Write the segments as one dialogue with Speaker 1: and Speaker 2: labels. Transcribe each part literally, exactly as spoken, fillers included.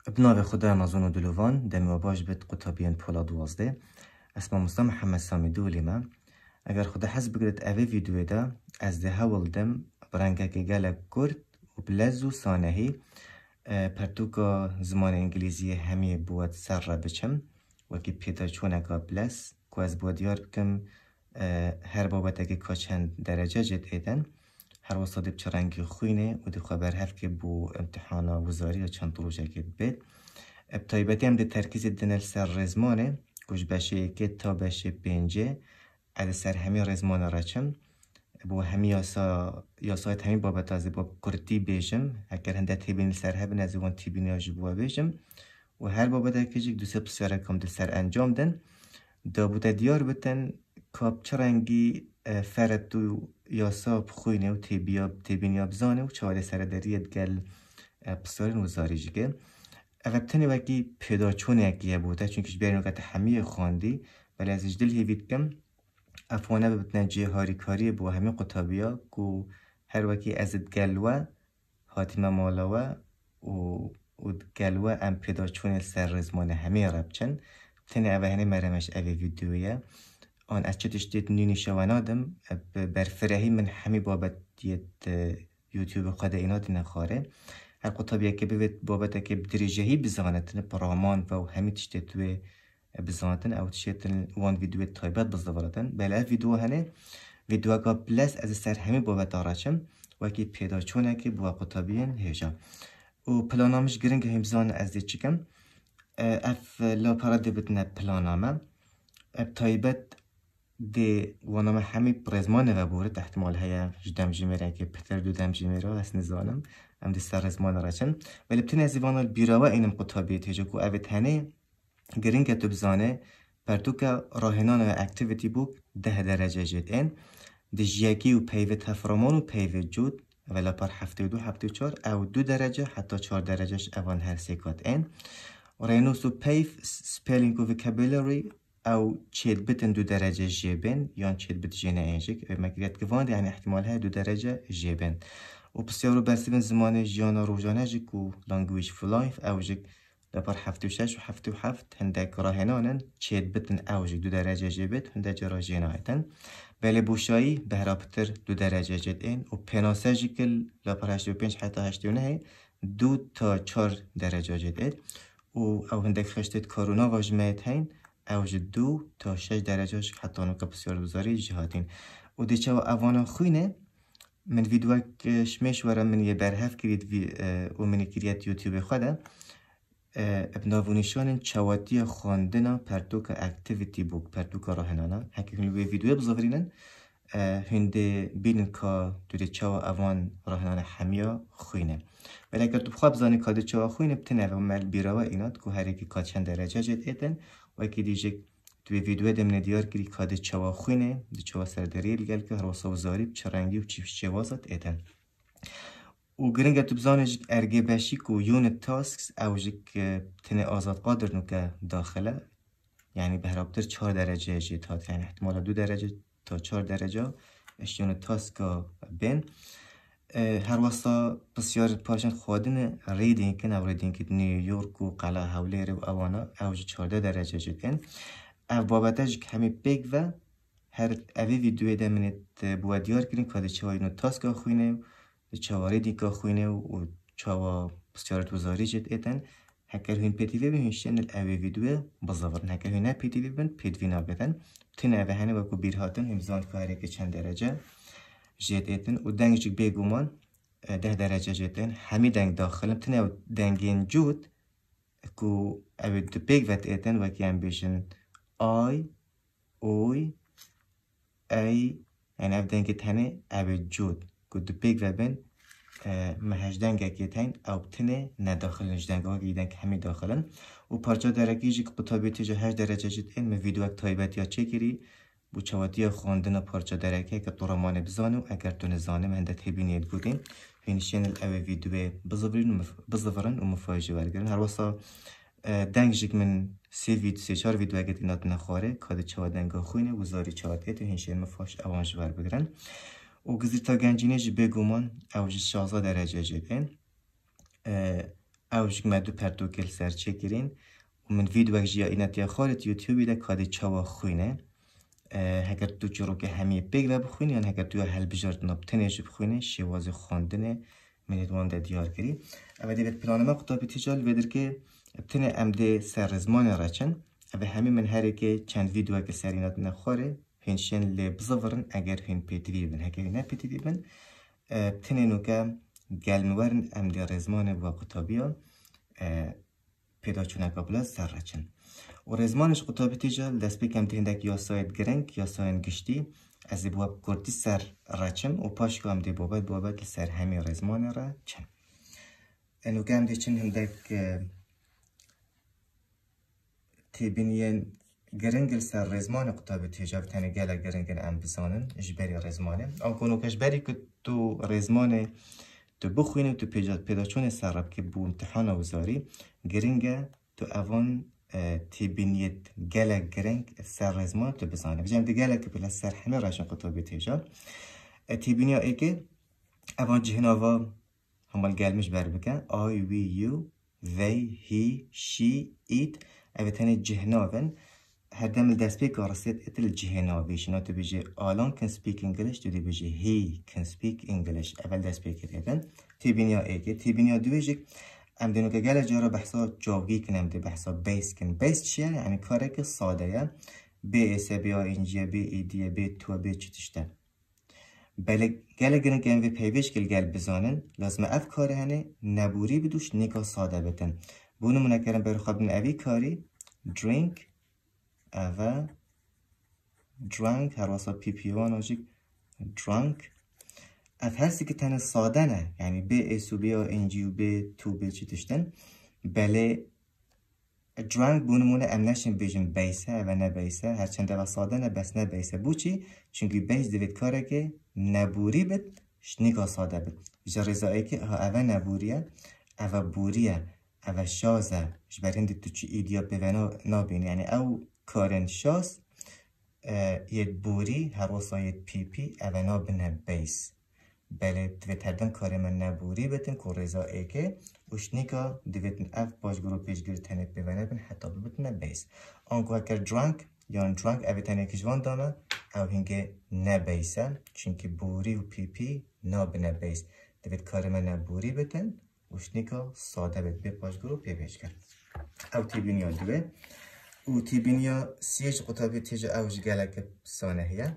Speaker 1: بناو خدا امازون و دلوان دمی و باش بید قطابیان پولا دوازده اسمم مصطفى محمد سامی دولی ما اگر خدا حس بگرد اوه ویدیو دا از ده هول دم برنگه که گلک کرد و بلزو سانهی پرتوکا زمان انگلیزی همی بود سر را بچم وکی پیدا چونه که بلس که از بود یار بکم هر بابت اگه کچند درجه جد ایدن هر وصادب چرنگی خوینه و دی خبر هفت که بو امتحانا وزاری و چند پروژه که بید ابتایبتی هم دی ترکیز دنل سر رزمانه کش بشه که تا بشه پنجه عد سر همی رزمان رچم بو همی یاسا یاسایت همی بابت از باب کرتی بیشم اگر هنده تیبین سر هبن از وان تیبینی آجی بوا بیشم و هر بابت اگه جیک دو سه بسیاره کم دل سر انجام دن دا بوده دیار بتن کاب چرنگی فرد دو یاسا بخوینه و تیبیاب تیبینی بزانه و چواله سر دریت گل بسیارین وزاری جیگه اگر بتنی وکی پیدا چونه اگه بوده چونکش بیارین وقت همی خواندی ولی از اجدل هیوید کم افوانه ببتن جه هاری کاری بو همی قطابیا که هر وکی ازد گلوه حاتمه مالاوه و و گلوه ام پیدا چونه سر رزمان همی ربچن تنی اوه هنه مرمش اوه ویدیویه آن از چه تشتید نینی شوانادم برفرهی من همی بابت دیت یوتیوب قده اینا دی نخاره هر قطابیه که ببید بابت که بدریجهی بزانتن پرامان و همی تشتید توی بزانتن او تشتید وان ویدیو تایبت بزدوارتن بله ویدیو هنه ویدیو که بلس از سر همی بابت آرچم وکی پیدا چونه که بوا قطابیین هیجا و پلانامش گرنگ همزان از دی چکم اف لا پراده بتنه پلانامه تایبت دی وانام همی پرزمانه و بوره احتمال هیا جدام جمیره که پتر دو دم جمیره است نزانم ام دی سر رزمان رچن ولی بتنه از ایوان البیراوه اینم قطابیت هجا که اوه تنه گرینگ تو بزانه پرتو که راهنان و اکتیویتی بوک ده درجه جد این دی جیاگی و پیوت هفرمان و پیوت جود ولی پر هفته و دو هفته و چار او دو درجه حتی چار درجهش اوان هر سیکات این رینوس و پیف سپیلینگ و وکابولری او چید بتن دو درجه جیبن یا چید بت جنه اینجک مکریت گواند یعنی احتمال های دو درجه جیبن و بسیارو برسیبن زمان جیانا روزانه جک و لانگویج فلایف او جک لپر هفته و شش و هفته و هفت هندک راهنانن چید بتن او جک دو درجه جیبت هندک جرا جنه ایتن بله بوشایی بهرابتر دو درجه جد این و پناسه جکل لپر هشت و پنج حتی هشت و نه دو تا چار درجه جد این و او هندک خشتت کارونا واجمعت هین اوج دو تا شش درجهش حتی نوکا بسیار بزاری جهاتین و دیچه و اوانو خوینه من ویدیو شمیش ورم من یه برهف کرید و من کریت یوتیوب خوده ابناوونیشان چواتی خواندنا پرتوک اکتیویتی بوک پرتوک راهنانا هکی کنی ویدیو بزاورینن هنده بینن که دوری چوا اوان راهنان همیا خوینه ولی اگر تو بخواب زانی که چوا خوینه بتنه و مل بیراوه اینات که هر یکی که چند درجه جد ایتن و که دیجه توی ویدیو دم ندیار کری که چوا خوینه دی چوا سردریل گل که هر وصف زاری چرنگی و چیفش چوازت ایتن و گرنگ تو بزانش ارگی باشی که یونت تاسکس او جک تنه آزاد قادر نو که داخله یعنی به هرابتر چهار درجه جد هات یعنی احتمال دو درجه تا چهار درجه اشتیون تاسکا بین هر واسطه بسیار پاشن خودن ریدینگ کن او ریدینگ که نیویورک و قلعه هولیر و اوانا اوج چهارده درجه جدن او بابتش که همی بیگ و هر اوی ویدیوی ده منت بوا دیار کرین که چوا اینو تاسکا خوینه چوا ریدینگ خوینه و چوا بسیار توزاری جد ایتن هکر هین پیتیوی به هنشتن اوی ویدیو بزاورن هکر هین پیتیوی بند پیتوی نابدن تین اوه هنه وکو بیرهاتن همزان که که چند درجه جد ایتن و دنگش بیگومان ده درجه جدن همی دنگ داخلم تنه و دنگین جود که اوی دو بیگ وات ایتن و که هم بیشن آی اوی ای یعنی او دنگ تنه اوی جود که دو بیگ و بین مهج دنگ اکی تین او تنه نداخلنش دنگ ها که دنگ همی داخلن و پارچه درکی جی که قطابیتی جا هشت درجه جدن من ویدیو اک تایبت یا چه کری بو چواتی خواندن پارچه درکی که طورمان بزانو اگر تو نزانم هنده تبینید بودین هینشین الاوی ویدیو بزاورین بزاورن و مفاجئ ورگرن هر واسه دنگ جک من سی ویدیو سی چهار ویدیو اگه اینات نخواره کاد چوا دنگا خوینه و زاری چوات ایت هینشین مفاش اوانج ور بگرن و گزیر تا گنجینه جی بگومان اوج شازده درجه جدن اوش ما دو پرتوکل سر چه گرین و من ویدیو جیا اینا تیا خالت یوتیوبی ده کادی چوا خوینه هگر تو چرو که همه پیگ و بخوینی یا هگر تو هل بجارت نبتنش بخوینی شواز خواندنه منید وانده دیار کری اما دیوید پلان ما قطابی تیجال ویدر که بتنه امده سر رزمان راچن اما همه من هره که چند ویدیو که سرینات نخوره هنشین لی بزورن اگر هن پیتوی بن هگر نه پیتوی بن بتنه نو که گلمورن امده رزمان و قطابی ها پیدا چونه قبلا سر راچن و رزمانش قطابی تیجال دست بکم تهندک یا ساید گرنگ یا ساید گشتی از بواب کردی سر راچم و پاش کام دی بابت بابت سر همه رزمان را چم انو کم دی چن هندک تبینین گرنگل سر رزمان قطابی تیجال تنه گله گرنگل ام بزانن جبری رزمانه آن کنو کشبری که تو رزمانه تو بخوینی تو پیدا پیدا چون سر رب که بو امتحان وزاری گرنگه تو اوان تبینیت گله گرنگ سر رزمان تو بزانه بجام دی گله که بلا سر همه راشن قطابی تیجال تبینیا ای که اوان جهناوا همال گلمش بر بکن I, we, you, they, he, she, it اوتانه جهناون هر دم دست بی کارسیت اتل جهناویش نه تو بیجی آلان can speak English تو دی بیجی he can speak English اول دست بی کردن تبینیا ای که تبینیا دویجی ام دینو که گله جارا بحثا جاوگی کنم دی بحثا بیس کن بیس چیه یعنی کاره که ساده یا بی اس بی آ اینجا بی ای دی بی تو بی چی تشته بله گله گرن که ام وی پیوش کل گل بزانن لازم اف کاره هنه نبوری بدوش نیکا ساده بتن بونو منکرم برای خوابن اوی کاری drink اوه drunk هر واسا پی پی وان آجیک drunk اف هرسی که تنه ساده نه یعنی بی ایسو بی آ انجیو بی تو بی چی تشتن بله drunk بونمونه ام نشن بیجن بیسه و نه بیسه هرچنده و ساده نه بس نه بیسه بو چی؟ چونکه بیس دوید کاره که نبوری بید شنیگا ساده بید جا رضایی که اوه نبوریه اوه بوریه اوه شازه جبرین تو چی ایدیا بوینا نابین یعنی او کارن شاز ید بوری هر واسا ید پی پی اوه نابینه بیس بله دوید هردن کار من نبوری بتن که رضایی که وشنیکا دوید اف باش گروه پیش گیری تنید بوینه بین حتی ببتنه بیس آنکو اکر درانک یا درانک اوه تنه کشوان دامه او هنگه نبیسه چونکه بوری و پی پی نابینه بیس دوید کار من نبوری بتن وشنیکا ساده بید بی پاش گروه پی پیش کرد او تیبینیا دوه او تیبینیا سیج قطابی تیجا اوش گلک سانه هیا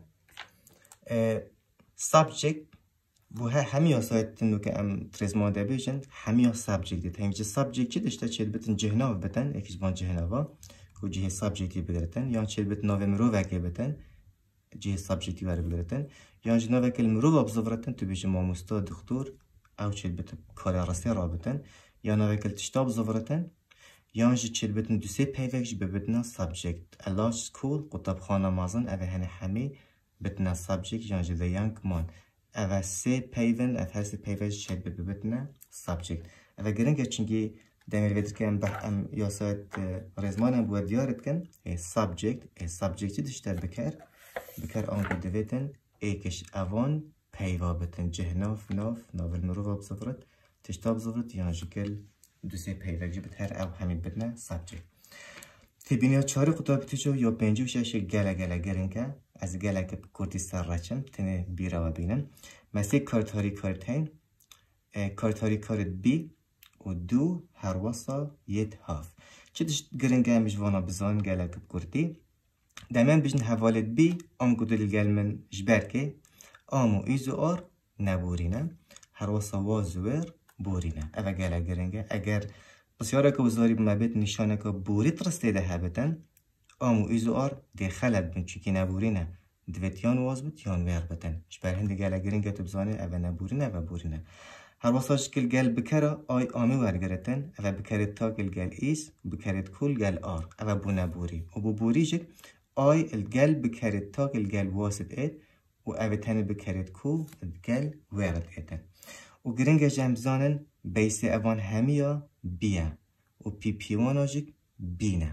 Speaker 1: سابجیکت بو همه سایت تنو که ام ترزمان ده بیشن همه سابجیکت دیت همینجا سابجیکت چی داشته چیل بتن جهناو بتن یکیش بان جهناوا که جهه سابجیکتی بگرتن یا چیل بتن ناو مرو وکه بتن جهه سابجیکتی وره بگرتن یا جناو وکل مرو بابزورتن تو بیش ماموستا دکتور او چیل بتن کار راستی را بتن یا ناو وکل تشتاب زورتن یا چیل بتن دو سه پیوکش ببتن سابجیکت الاش سکول قطب خانه مازن اوه هنه همه بتن سابجیکت یا جه یانگ مان اوه سه پیون اوه هر سه پیوش چیل ببتن سابجیکت اوه گرنگه چنگی دمیر ویدر که ام بح ام یاسایت رزمان ام بود دیارت کن ای سابجیکت ای سابجیکتی دشتر بکر بکر آنکو دویتن ایکش اوان پیوا بتن جه ناف ناف ناول مرو و بزفرت تشتاب بزفرت یا جکل دو سه پیوک جبت هر او همین بدنه سابجیکت تبینیا چاری قطابی تیجو یا پنجو شش گله گله گرنگه از گله که کردی سر رچم تنه بیره و بینن مثل کارتاری کارتین کارتاری کارت بی و دو هر واسا ید هاف چه دشت گرنگه همیش وانا بزان گله که کردی دمین بجن حوالت بی آن گدل گل من جبر که آمو ایزو آر نبورینه هر واسا وازویر بورینه اوه گله گرنگه اگر بسیاره که وزاری بمبید نشانه که بوری ترسته ده هبتن آمو ایزو آر ده خلط بین چیکی نبورینه دویت یان واز بید یان ویر بتن شبر هنده گله گرنگه تو بزانه اوه نبورینه اوه بورینه هر واساش کل گل بکره آی آمی ورگرتن اوه بکرد تا کل گل ایس بکرد کل گل آر اوه بو نبوری و بو بوری جک آی الگل بکرد تا کل گل واسد اید و اوه تنه بکرد کل الگل ویرد ایدن و گرنگه جمزانن بیسه اوان همیا بیه و پی پی وان آجیک بینه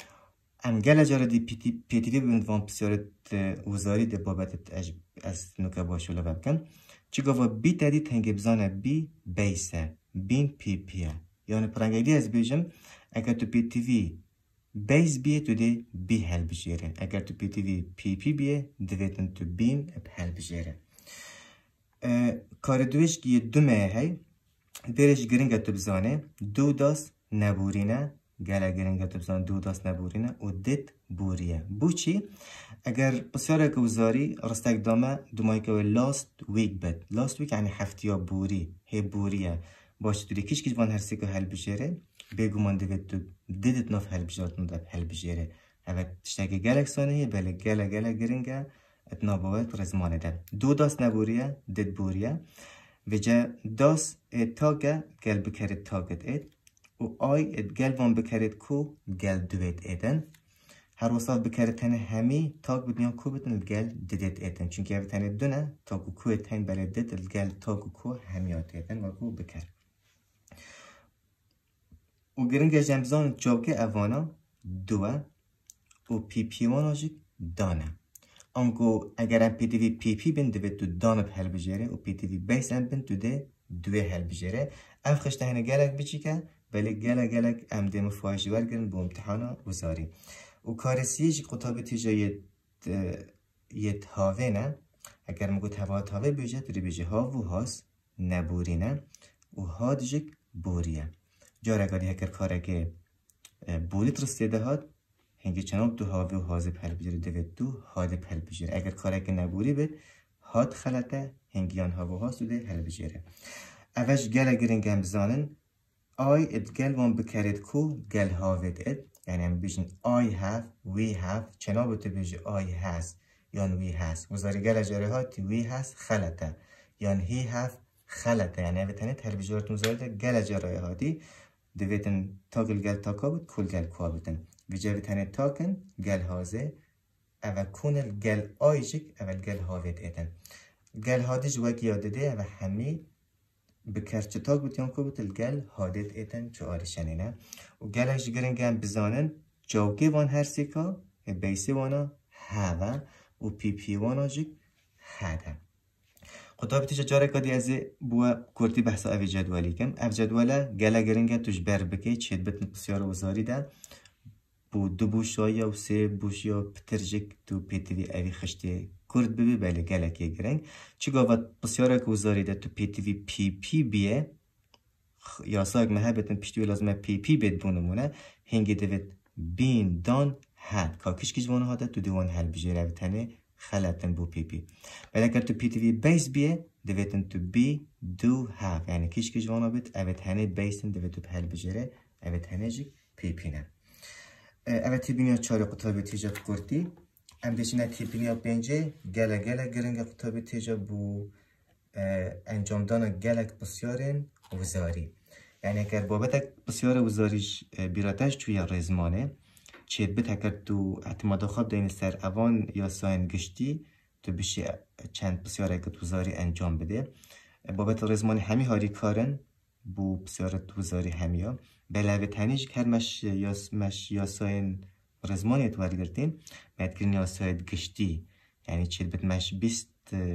Speaker 1: ام گله جاره دی پی تی وی بندوان پسیارت وزاری ده بابتت از نوکه باشوله ببکن چی گفت بی تدی تنگ بزانه بی بیسه بین پی پیه یعنی پرنگی دی از بیجم اگر تو پی تی وی بیس بیه تو دی بی هل بجیره. اگر تو پی تی وی پی پی بیه دویتن تو بین هل بجیره. کار دویش که دو مه هی بیرش گرینگه تو بزانه دو داست نبورینه گله گرینگه تو بزانه دو داست نبورینه و دیت بوریه. بو چی؟ اگر بسیاره که وزاری رستک دامه دومایی که لاست ویک بد. لاست ویک یعنی هفتیا بوری هی بوریه باشه تو دی کش کش وان هرسی که هل بجیره بگو من دوید تو دیدت نف هل بجارتون دب هل بجیره. اوه تشتاکی گلک سانه هی بله گله گله گرینگه اتنا باید رزمانه ده. دو داست نبوریه دیت بوریه و جا داست تاگه گل بکرد تاگت اید و آی ات گل وان بکرد کو گل دوید ایدن. هر وصال بکرد تنه همی تاگ بدنیان کو بتن الگل دیدت ایدن چونکه اوه تنه دونه تاگو کوه تن بله دید الگل تاگو کو همیات ایدن و کو بکرد. و گرنگ جمزان جاوگه اوانا دوه و پی پی وانا جی دانه. آنگو اگر ام پی تی وی پی پی بین دوید تو دانه بحل بجیره و پی تی وی بیس ام بین تو ده دوه حل بجیره. اف خشته هنه گلک بچی که ولی گلک گلک ام دیمو فایشی ورگرن بو امتحانا وزاری. و کارسیج قطابه تیجا یه هاوه نه. اگر مگو توا تاوه بیجه توری بیجه هاو و هاس نبورینه و ها دیجک بوریه. جاره گادی هکر کاره که بولی ترسیده هاد هنگی چناب دو هاوی و هازی پل بجیره دوید دو هادی پل بجیره. اگر کاره که نبوری بید هاد خلطه هنگیان هاو و هاس دوده حل بجیره. اوش گل گرینگ هم بزانن آی ات گل وان بکرد کو گل هاوید ات یعنی هم بیشن I have, we have چناب تو بیجی I has یان we has وزاری گل جاره ها تی we has خلطه یان he have خلطه یعنی اوه تنه تل بجارتون زارده گل جاره ها دی دویتن تاگل گل تاکا بود کل گل کوا بودن ویجاوی تنه تاکن گل هازه اوه کونل گل آیجک اول گل هاوید ایدن گل هادیج وکی یاده ده اوه همی بکرچه تاگ بودیان که بود الگل هادید ایدن چو آرشنینه و گلش گرنگ هم بزانن جاوگی وان هرسی که بیسی وانا هاوه و پی پی وانا جک هاده قطابی تیجا جاره کادی از بوا کرتی بحثا اوی جدوالی کم او جدواله گله گرنگه توش بر بکی چید بتن بسیار وزاری ده بو دو بوشایی و سه بوشی و پترجک تو پیتوی اوی خشتی کرد ببی بله گله که گرنگ چی گاوت بسیاره که وزاری ده تو پیتوی پی پی بیه یا ساگ مه بتن پشتوی لازمه پی پی بید بونمونه هنگی دوید بین دان هد که کش کش وانه هاده تو دیوان هل بجیره و تنه خلطن بو پی پی ولی اگر تو پی تی وی بیس بیه دویتن تو بی دو هاف یعنی کش کش وانا بید اوید هنه بیسن دوید تو پهل بجیره اوید هنه جی پی پی نه اوید تی بینیا چاری قطابی تیجا کردی ام دیشینه تی بینیا بینجه گله گله گرنگ قطابی تیجا بو انجام دان گلک بسیارن وزاری یعنی اگر بابتک بسیار وزاریش بیراتش توی رزمانه چید بتکر تو اعتماد خواب دین سر اوان یا ساین گشتی تو بشی چند بسیاره که وزاری انجام بده بابت رزمانی همی هاری کارن بو بسیار وزاری همیا بلاوه تنیج که هر مش یا مش یا ساین رزمانی تو واری گرتین مدگرین یا ساید گشتی یعنی چید بت مش بیست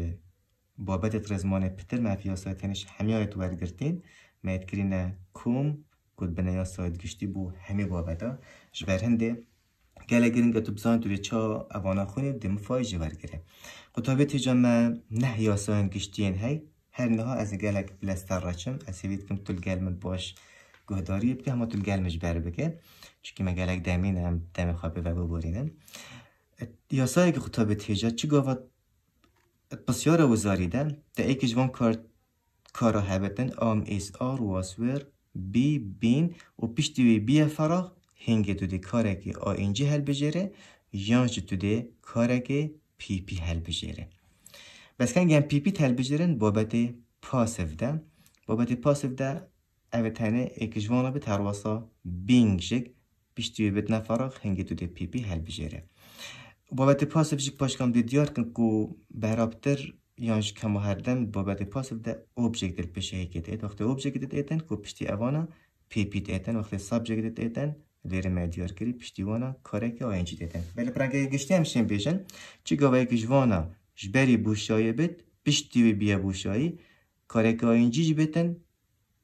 Speaker 1: بابت رزمانی پتر مفی یا ساید تنیش همیا تو واری گرتین مدگرین کوم کد بنیا ساید گشتی بو همی بابتا جبر هنده گله گرینگ تو بزان توی چا اوانا خونی دم فای جوار گره قطابی تیجا ما نه یا ساید گشتین هی هر نها از گلک بلستر رچم از هیوید کم تول گل من باش گهداری بکه همه تول گل مجبر بکه چونکه من گلک دمین هم دم خوابه و ببورینم یا ساید قطابی تیجا چی گواد بسیار وزاریدن ده ایک جوان کار کارا هبتن آم ایس آر واسور بی بین و پشتی وی بی فراغ هنگی تو دی کاره که آ اینجی حل بجیره یانج تو دی کاره که پی پی حل بجیره بس کنگه هم پی پی حل بجیرن بابت پاسف ده بابت پاسف ده اوه تنه ایک جوانا به ترواسا بینگ جگ پشتی وی بتنا فراغ هنگی تو دی پی پی حل بجیره بابت پاسف جگ پاشکم دی دیار کن که برابتر یانج کمو هردم بابت پاسف ده اوبجکت دل پیشه هیکی دید وقتی اوبجکت دیدن که پشتی اوانا پی پی دیدن وقتی سابجکت دیدن لیر مدیار کری پشتی وانا کاره که آینجی دیدن ولی پرنگه گشتی همشین بیشن چی گاوه که جوانا جبری بوشایی بید پشتی وی بیا بوشایی کاره که آینجی جی بیتن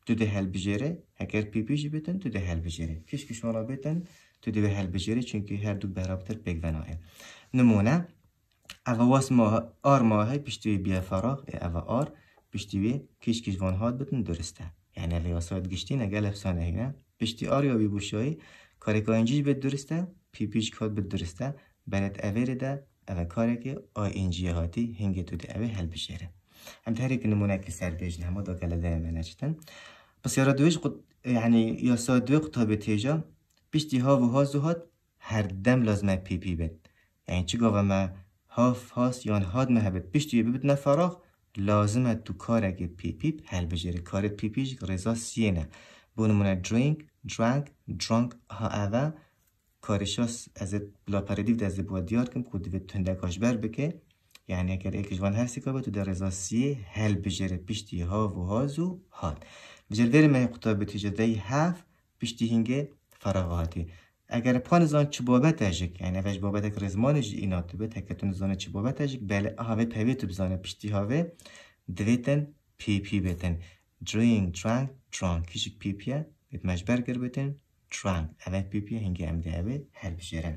Speaker 1: تو ده هل بجره هکر پی پی جی بتن تو ده هل بجره کش کش وانا بتن تو ده هل بجره چونکه هر دو برابر بگ وناه نمونه اوا واس ما آر ماه پشتی بیا فراغ اوا آر پشتی بی کش کش وان هات بتن درسته یعنی اوا یاسات گشتین اگر افسانه هینه پشتی آر یا بی بوشایی کاری که اینجی بد درسته پی پیش کات بد درسته بنت اویر ده اوا کاری که آی اینجی هاتی هنگی تو ده اوی هل بجره هم تحریک نمونه که سر بیجن همه دا کلا ده منجتن بس یارا دویش قد يعني یاسات دوی قطابه تیجا پشتی ها و ها زهات هر دم لازمه پی پی بد یعنی چی گاوه ما هاف هاس یان هاد مهبت پشتی ببید نفراغ لازمه تو کاره که پی پی حل بجری کارت پی پیش رضا سینه بونمونه درینک درانک درانک ها اوه کارشاس از بلا پردیو از بود دیار کم کود دوید تندکاش بر بکه یعنی اگر ایکش وان هر سیکا با تو در رضا سیه حل بجری پشتی ها و هازو هاد بجر ویری مه قطابه تیجا دی هف پشتی هنگه فراغاتی اگر پان زان چه بابت اجک یعنی وش بابت اگر رزمانش اینا تو بت هکتون زان چه بابت اجک بله آهوه پیوی تو بزانه پشتی هاوه دویتن پی پی بتن درینک درانک درانک کشک پی پیه بیت مجبر گر بتن درانک اوه پی پیه هنگی هم ده اوه هل بشیرن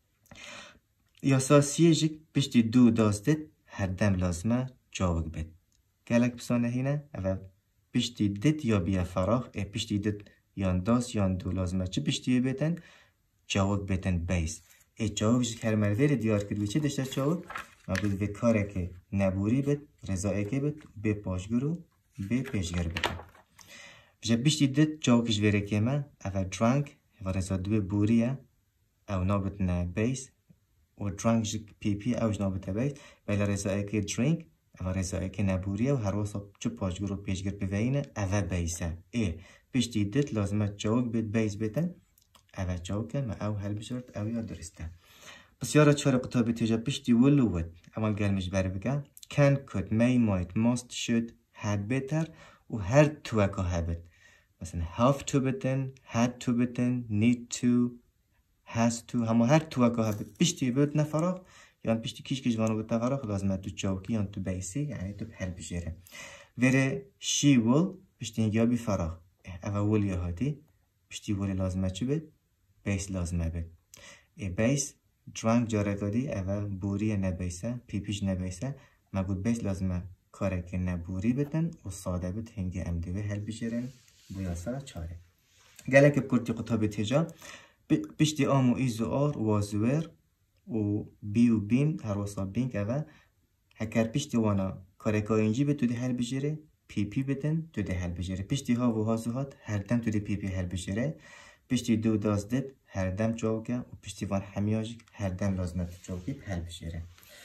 Speaker 1: یاساسیه جک پشتی دو دازدت هر دم لازمه جاوگ بت گلک بسانه هینه اوه پشتی دت یا بیا فراغ اه پشتی دت یان داز یان دو لازمه چه پشتیه بتن جاوگ بتن بیس ای جاوگش که هر مرویر دیار کرد و چه داشته جاوگ ما بود به کاره که نبوری بد رضایه که بد به پاشگرو به پیشگر بتن بجا بیشتی دت جاوگش ویره که ما اول درانک و رضا دو بوریه او نابتنه بیس و درانک جک پی پی اوش نابتنه بیس بلا رضایه که درینک او رضایه که نبوریه و هر واسه چه پاشگرو پیشگر بوینه او بیسه ای بیشتی دت لازمه جاوگ بد بیس بتن اول جاوب کن او هل بشرط او یا درسته بس یارا چهار قطابه تیجا پشتی ولو ود اول گلمش بر بگه can could may might must should had better و هر تو اکا هبت مثلا have to بتن had to بتن need to has to همه هر تو اکا هبت پشتی بود نفراغ یعنی پشتی کیش کیش وانو بود نفراغ لازمه تو جاوکی یعنی تو بیسی یعنی تو هل بشیره وره she will پشتی اینگیا بی فراغ اول ولی هاتی پشتی ولی لازمه چی بید بیس لازمه بید ای بیس درانک جاره کدی اول بوری نبیسه پی پیش نبیسه مگود بیس لازمه کاره که نبوری بتن و ساده بید هنگی امدوه هل بشیرن بویاسا چاره گله که بکرتی قطابه تیجا پشتی آمو ایزو آر وازویر و بی و بین هر واسا بین که اول هکر پشتی وانا کاره که اینجی به تو ده هل بشیره پی پی بتن تو ده هل بشیره پشتی ها و هازو هات هر دم تو ده پی پی هل بشیره پشتی دو دازدت هر دم جاوگه و پشتی وان همیاجی هر دم لازمه تو جاوگی هل بشیره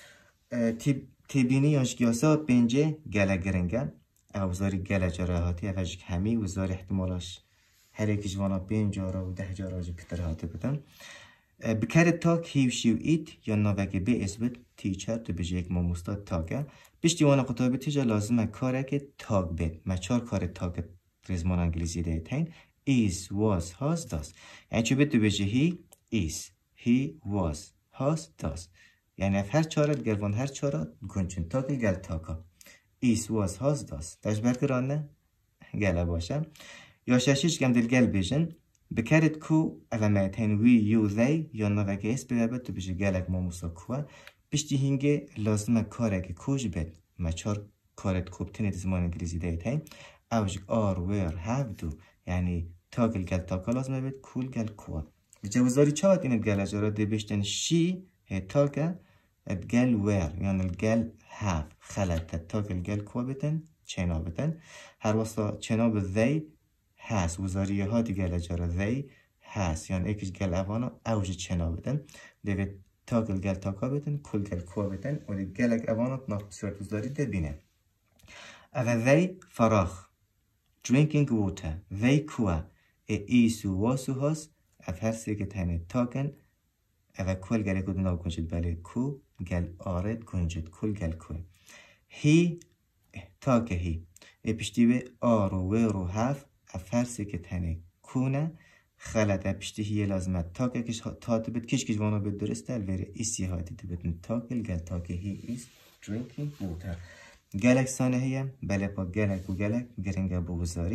Speaker 1: تیبینی یاشگیاسا پنجه گله گرنگه او زاری گله جراحاتی اوشک همی و زاری احتمالاش هر یکیش وانا پنج جارا و ده جارا جا کتر هاته بدن بکرد تاک هیو شیو ایت یا نوگه بی اسبت تیچر تو بجه یک ماموستا تاگه پشتی وانا قطابه تیجا لازمه کاره که تاگ بید ما چار کار تاگ ریزمان انگلیزی دیتین is, was, has, does یعنی چه بید تو بجه he is, he was, has, does یعنی هر چارت گلوان هر چارت گنچن تاکل گل تاکا is, was, has, does داشت برکرانه گله باشه یا ششیش گم دل گل بیشن بکرد کو علامتین we, you, they یا نوگه اس بگرد تو بجه گلک ماموسا کوه پشتی هنگه لازمه کاره که کوش بید ما چار کارت کوبتین زمان انگلیزی دیتین اوجک are, were, have, do یعنی تاگل گل تاکا لازمه بید کول گل کوه جوزاری چاوت این گل اجاره دی بشتن شی هی تاگه گل ویر یعنی گل هاف خلطه تاگل گل کوه بتن چینا بتن هر واسه چینا به they هست وزاریه ها دی گل اجاره they هست یعنی ایکش گل اوانا اوج چینا بتن دیوید تاگل گل تاکا بتن کول گل کوه بتن و دی گلک اوانا ناف بسیارت وزاری دی بینه اول they فراخ drinking water they کوه ای ایسو واسو هست اف هر سی که تنه تاکن اول کل گله کدوم ناو کنجد بله کو گل آرد کنجد کل گل کوه هی تاکه هی ای پشتی به آرو ویرو هف اف هر سی که تنه کونه خلط ای پشتی هی لازمت تاکه کش تاته بید کش کش وانا بید درسته الویره ایسی ها دیده بدن تاکل گل تاکه هی ایس drinking water گلک سانه هیم بله پا گلک و گلک گرنگه بوزاری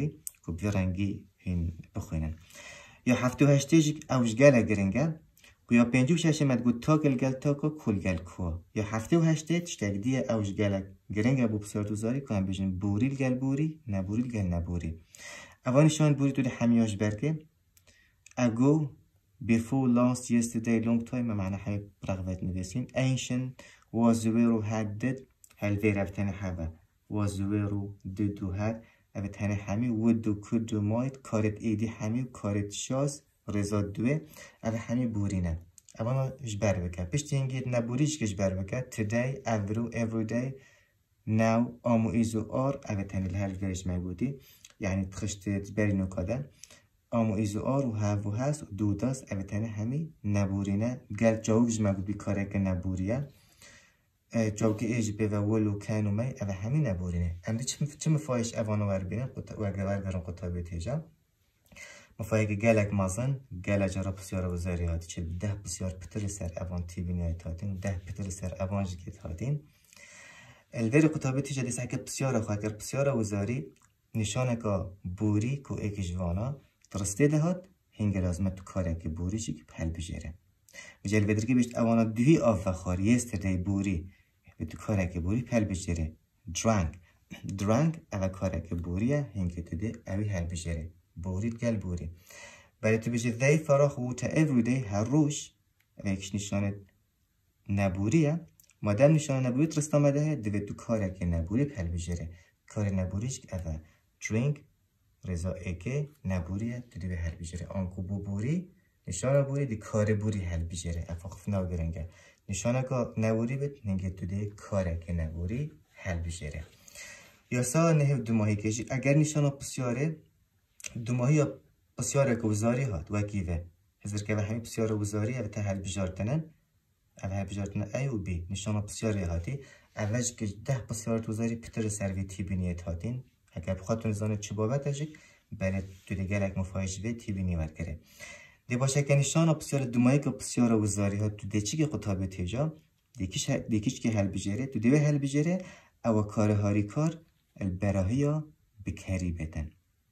Speaker 1: که بیرنگی هین بخوینن یا هفته و هشتیج اوش گله گرنگه یا پنج و شش مد گود تا گل گل تا کو کل گل کو یا هفته و هشته تشتگ دی اوش گله گرنگه بو بسیار دوزاری که هم بجن بوریل گل بوری نبوریل گل نبوری اوانشان بوری تو ده همیاش برکه اگو before last yesterday long time معنى حمي برغبت نبسين ancient was where had did هل غير أبتني حبا was where did do had أبتني حمي would do could do might كارت إيدي حمي وكارت شاز رزاد دوه أبا حمي بورينه أبانا جبر بكا بشتي إنجيت نبوريش كجبر بكا today every every day now آمو إيزو آر أبتني لهل غيرش مبودي يعني تخشت تبري نكاده آمو ایزو آر و هاو و هست و دو داست اوتنه همی نبورینه گل جاوگش مگود بی کاره که نبوریه جاوگی ایج به و ولو کن و می او همی نبورینه امده چه مفایش اوانو ور بینه و اگر ور برون قطابه تیجا مفایی که گلک مازن گل جارا بسیار وزاری هاتی چه ده بسیار پتر سر اوان تیبینی های تاتین ده پتر سر اوان جگیت هاتین الویر قطابه تیجا دیسه که بسیار خواه اگر بسیار وزاری نشانه که بوری که ایک جوانا درسته دهات هنگ لازمت تو کاری که بوریشی که پل بجره بجال بدرگی بشت اوانا دوی آف و خار yesterday بوری به تو کاری که بوری پل بجره drank drank او کاری که بوریه هنگ تو ده اوی هل بجره بوری گل بوری برای تو بجه they فراخ و تا every day هر روش او یکش نشانه نبوریه مادم نشانه نبوری درست آمده دوی تو کاری که نبوری پل بجره کاری نبوریش که او drink رضا اکه نبوریه تو دی به هل بیجره آنکو بو بوری نشانه بوری دی کار بوری هل بیجره افاقف ناو گرنگه نشانه که نبوری بید نگه تو دی کاره که نبوری هل بیجره یا سا نهو دو ماهی کشی اگر نشانه بسیاره دو ماهی یا بسیاره که وزاری هات وکیوه هزر که همه بسیاره وزاری او تا هل بیجارتنن او هل بیجارتنن ای و بی نشانه بسیاره هاتی اوش که ده بسیارت وزاری پتر سروی تیبینیت هاتین اگر بخاطر نزانه چه بابت اجک بله تو دیگر یک مفایش به تیبی نیور کرده دی باشه که نشان بسیار دومایی که بسیار وزاری ها تو دیچی که قطابه تیجا دیکیش دیکیش که هل بجره تو دیوه هل بجره او کار هاری کار البراهی ها بکری بدن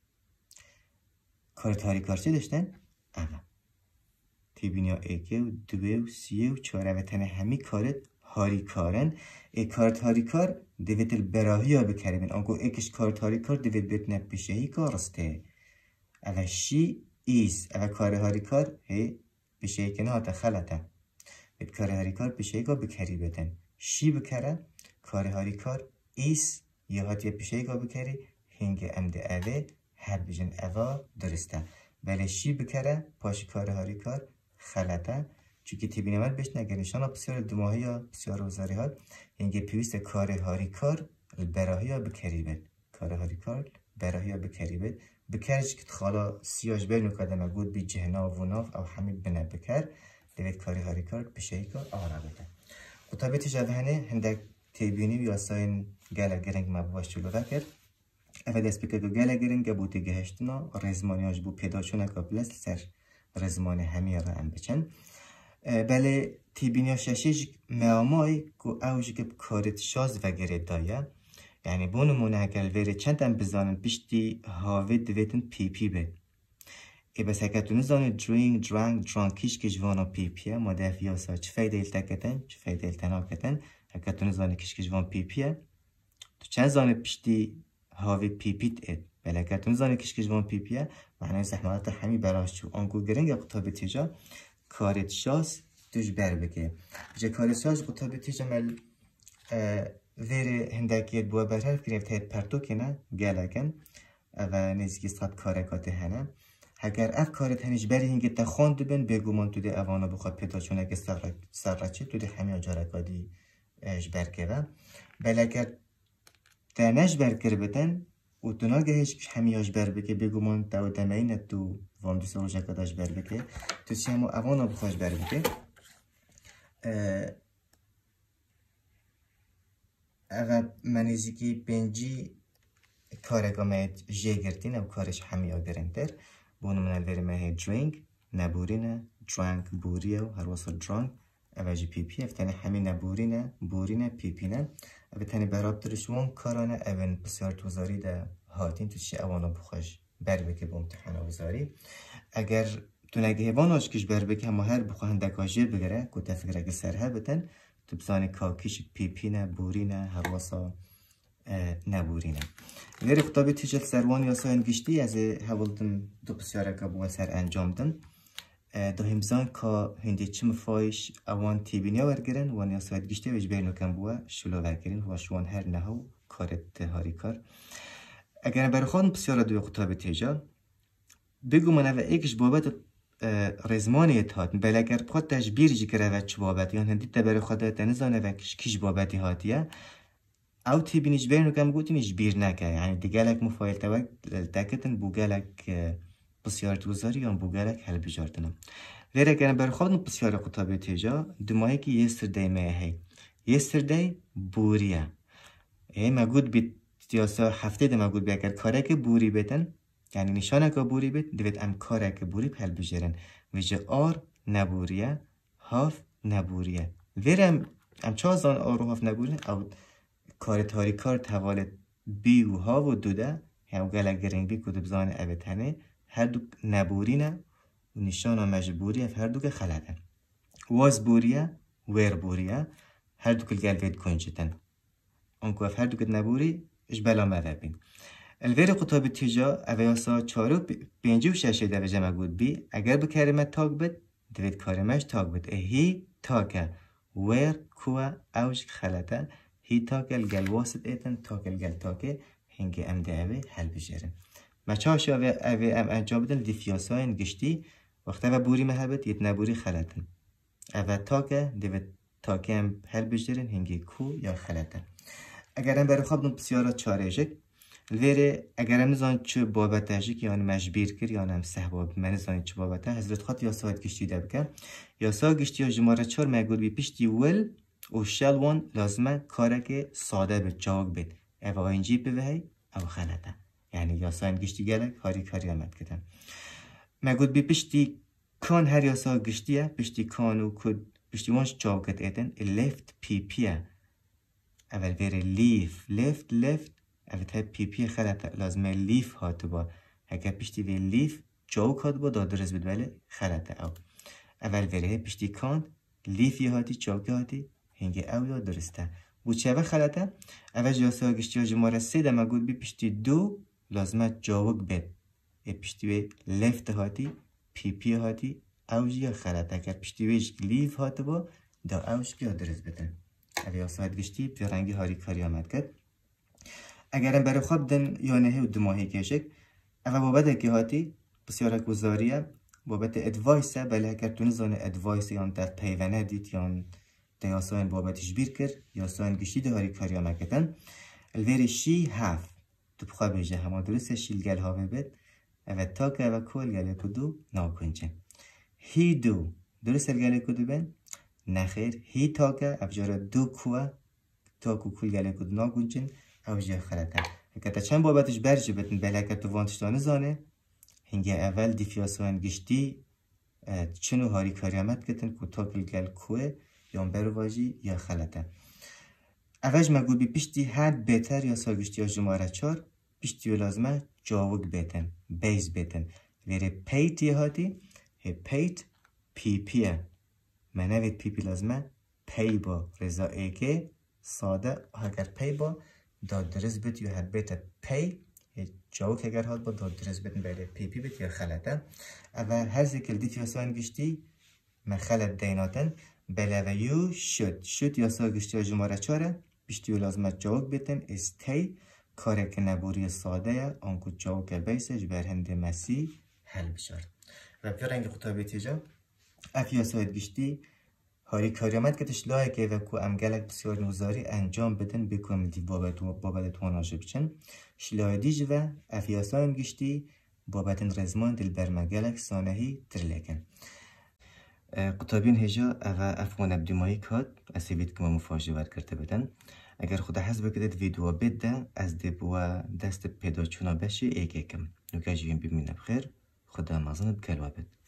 Speaker 1: کار هاری کار چه داشتن؟ اما تیبینی ها ایکه و دوه و سیه و چاره و تنه همی کارت هاری کارن ای کارت هاری کار دوید البراهی ها بکری بین آنگو ایکش کارت هاری کار دوید بیتنه بشهی کارسته اوه شی ایس اوه کار هاری کار هی بشهی کنه ها تخلطه بید کار هاری کار بشهی که بکری بیتن شی بکره کار هاری کار ایس یه هاتی بشهی که بکری هنگ امده اوه هر بجن اوه درسته ولی شی بکره پاش کار هاری کار خلطه چونکه تیبینه من بهش نگه نشانه بسیار دماغی یا بسیار وزاری ها اینگه پیوست کار هاری کار البراهی ها بکری بید کار هاری کار براهی ها بکری بید بکرش که خالا سیاج بیر نکاده مگود بی جهنا و ناف او حمید بنا بکر دوید کاری هاری کار بشهی که آره بده قطابه تجابه هنه هندک تیبینی و یاساین گله گرنگ مبواش چلو کرد اوه دست بکر که گله گرنگ بوده گهشتنا رزمانی هاش بو پیدا چونه کابلس سر رزمانی همی را ام بچن بله تیبینی ششیج معمای که اوجی که کارت شاز و گرد دایه یعنی بونمونه اگر ویره چند هم بزانن پشتی هاوی دویتن پی پی بید ای بس اکتون زانه درینگ درانگ درانکیش که جوانا پی پیه ماده فیاسا چه فایده ایلتا کتن چه فایده ایلتا نا کتن اکتون زانه کش که جوان پی پیه تو چند زانه پشتی هاوی پی پیت اید بله اکتون زانه کش که جوان پی پیه معنی زحمات همی براش چو آنگو گرنگ قطابه تیجا کارت شاز دوش بر بگه جا کارت شاز قطابه تیجا مل ویر هندکیت بوا برهر کنیم تاید پرتو کنه گلگن و نزدیکی صد کارکاته هنه اگر اف کارت هنیش بری هنگی تا خوند بین بگومان تو ده اوانا بخواد پیدا چونه که سر رچه تو ده همه جارکادی جبر کرده بل اگر تنش بر کر بدن و تو ناگه هیچ همیاش بر بگه بگومان دو دمینه تو وام دو سروش کداش بر بگه تو چی همو اوانا بخواش بر بگه اگر منیزی پنجی کارگاه مید جه گرتین او کارش همیا گرنگتر بونو من الوری مه درینگ نبورینه درانک بوریه و هر وصل درانک او جی پی پی افتنه همی نبورینه بورینه پی پینه افتنه برابطرش وان کارانه اون بسیار توزاری ده هاتین تو چی اوانا بخواش بر بکه با امتحان وزاری اگر تو نگه واناش کش بر بکه همه هر بخواهن دکاجیر بگره که تفکر اگه سرها بتن تو بسان کاکیش پی پی نه بوری نه هواسا نبوری نه غیر خطابی تیجل سروان یا ساین گشتی از هولدم دو بسیاره که بو سر انجام دن دو همزان که هندی چم فایش اوان تیبینیا ورگرن وان یا ساید گشتی ویج بینو کم بوا شلو ورگرن و شوان هر نهو کارت هاری کار اگر برای خودم بسیاره دوی خطابی تیجا بگو من اوه ایکش بابت رزمانی هات بله اگر خود تجبیر جی کرده و چه بابت یا هندی تبر خود تنزانه و کش بابتی هاتیه او تی بینیش برنو کم گوتی نیش بیر نکه یعنی دیگلک مفایل توک تکتن بوگلک بسیار دوزاری یا بوگلک حل بجاردنم ویر اگر بر خودم بسیار خطابی تیجا دمایی که yesterday مه هی yesterday بوریه ای مگود بید سیاسا هفته ده مگود بید اگر کاره که بوری بیتن یعنی نشانه که بوری بید دوید ام کاره که بوری حل بجارن ویجه آر نبوریه هاف نبوریه ویرم ام چازان آر و هاف نبوریه او کار تاری کار توالت بی و ها و دوده هم گلک گرنگ بی کدوب زان اوتنه هر دو نبورینه و نشان مجبوریه هر دو که خلده واز بوریه ویر بوریه هر دو که گل وید کنجتن اونکو هر دو که نبوری اش بلا مذهبین الویر قطاب تیجا اویاسا چارو پینجی و ششه دو جمع گود بی اگر بکرمه تاگ بد دوید کارمش تاگ بد هی تاگه ویر کوه اوش خلده هی تاکل گل واسط ایتن تاکل گل تاکه هنگی ام ده اوه حل بجرن مچاش اوه اوه ام انجام بدن دیفیاساین گشتی وقت اوه بوری محبت یت نبوری خلطن اوه تاکه دوید تاکه ام حل بجرن هنگی کو یا خلطن اگر ام برای خواب بسیارا چاره جک الویره اگر ام نزان چه بابته جک یعنی مجبیر کر یعنی ام سحباب من نزان چه بابته حضرت خط یا ساعت گشتی ده بکن یا ساعت گشتی یا جماره چار مگود بی پشتی ول و شلوان لازمه کاره که ساده به جاگ بید او اینجی بوهی او خلطه یعنی یا سایم گشتی گلک هاری کاری آمد کدن مگود بی پشتی کان هر یا سا گشتیه پشتی کان و کد پشتی وانش جاگ کت ایتن لیفت پی پیه اول ویره لیف لیفت لیفت اول ته پی پی خلطه لازمه لیف هاتو با اگر پشتی وی لیف جاگ هاتو با دادرز بید ولی خلطه او اول ویره پشتی کان لیفی هاتی جاگ هاتی هنگی او یا درسته بو چه اوه خلطه اوه جاسا گشتی ها جماره سه دمه گود بی پشتی دو لازمه جاوگ بید ای پشتی بی لفت هاتی پی پی هاتی اوش یا خلطه اگر پشتی بیش لیف هاتی با دا اوش یا درست بده اوه یا ساعت گشتی پی رنگی هاری کاری آمد کرد اگرم برای خواب دن یا نهی و دماهی کشک اوه بابت که هاتی بسیاره گذاریه بابت ادوایسه بله اگر تو نزانه ادوایس یا در پیونه دید یا یا ساین بابتش بیر کرد یا ساین گشتی ده هاری کاری آمد کردن الویر شی هف تو بخواه بیجه همه درسته شیل گل ها بید اوه تاکه اوه کل گله کدو ناکنچه هی دو درسته گله کدو بین نخیر هی تاکه افجاره دو کوه تاکو کل گله کدو ناکنچه اوجه خلطه اگه تا چند بابتش برجه بتن بله تو وانتش دانه زانه هنگه اول دیفیا ساین گشتی چنو هاری کاری آمد کردن که تاکل گل کوه یا برواجی یا خلطه اوج مگود بی پشتی هر بهتر یا ساگشتی یا جماره چار پشتی و لازمه جاوگ بیتن بیز بیتن ویره پیت یه هاتی هی پیت پی پیه منوید پی پی لازمه پی با رضا ایکه ساده اگر پی با داد درست بیت یا هر بیت پی جاوگ اگر هات با داد درست بیتن بیره پی پی بیت یا خلطه اول هر زیکل دیت یا ساین گشتی من خلط دیناتن بله و یو شد شد یا سا گشتی ها جماره چاره بشتی و لازمت جاوگ بیتن استی کاره که نبوری ساده یا آنکو جاوگ بیسش بر هند مسیح حل بشار و پی رنگ خطابی تیجا اف یا ساید گشتی هاری کاری آمد که تش لایه و کو امگلک بسیار نوزاری انجام بدن بکنم دی بابت تواناشه بچن شلای دیج و اف یا ساید گشتی بابتن رزمان دل برمگلک سانهی ترلیکن قطابین هجا اوه افغان ابدیمایی کات اسی بید که ما مفاجه ورد کرده بدن اگر خدا حس بکدید ویدیو بده از دی بوا دست پیدا چونا بشه ایک ایکم نوکه جویم ببینه بخیر خدا مازن بکلوه بد